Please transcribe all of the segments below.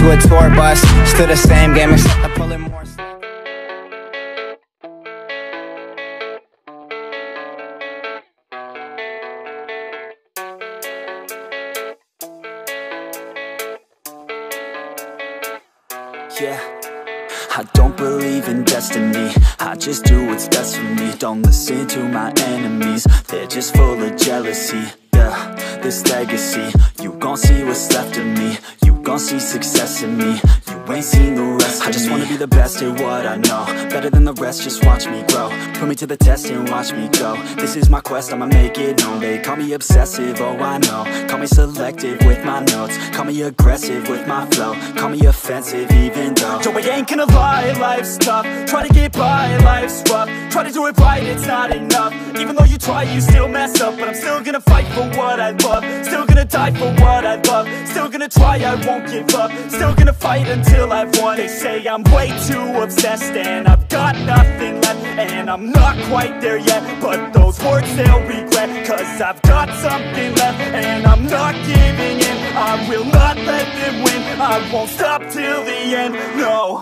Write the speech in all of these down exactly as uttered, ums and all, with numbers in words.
to a tour bus. Still the same game except I'm pulling more slack. Yeah, I don't believe in destiny, I just do what's best for me. Don't listen to my enemies, they're just full of jealousy. Yeah, this legacy, you gon' see what's left of me. You gon' see success in me, you ain't seen the rest of me. I just wanna be the best at what I know, better than the rest, just watch me grow. Put me to the test and watch me go. This is my quest, I'ma make it known. They call me obsessive, oh I know. Call me selective with my notes, call me aggressive with my flow, call me offensive even though Joe, I ain't gonna lie, life's tough. Try to get by, life's rough. Try to do it right, it's not enough. Even though you try, you still mess up. But I'm still gonna fight for what I love, still gonna die for what I love, still gonna try, I won't give up, still gonna fight until I've won. They say I'm way too obsessed and I've got nothing left, and I'm not quite there yet, but those words they'll regret, cause I've got something left and I'm not giving in. I will not let them win, I won't stop till the end, no.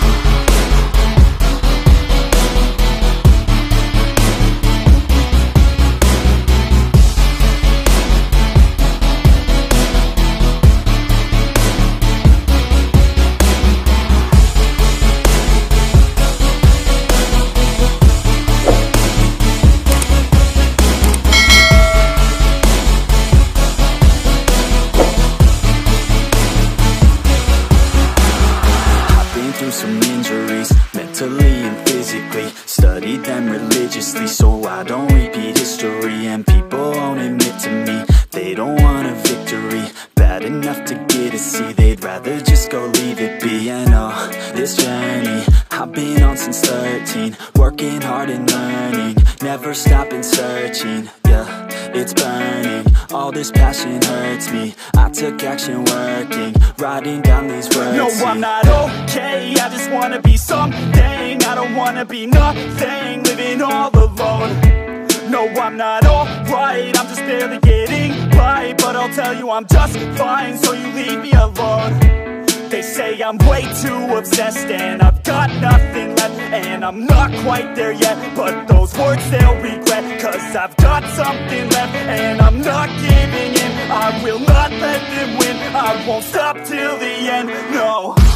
Some injuries, mentally and physically. Studied them religiously so I don't repeat history. And people won't admit to me they don't want a victory bad enough to get a C. They'd rather just go leave it be. I know this journey I've been on since thirteen, working hard and learning, never stopping searching. Yeah, it's burning, all this passion hurts me. I took action working, writing down these words. No, I'm not okay, I just wanna be something. I don't wanna be nothing, living all alone. No, I'm not alright, I'm just barely getting by. But I'll tell you I'm just fine, so you leave me alone. They say I'm way too obsessed and I've got nothing left, and I'm not quite there yet, but those words they'll regret, cause I've got something left and I'm not giving in. I will not let them win, I won't stop till the end, no.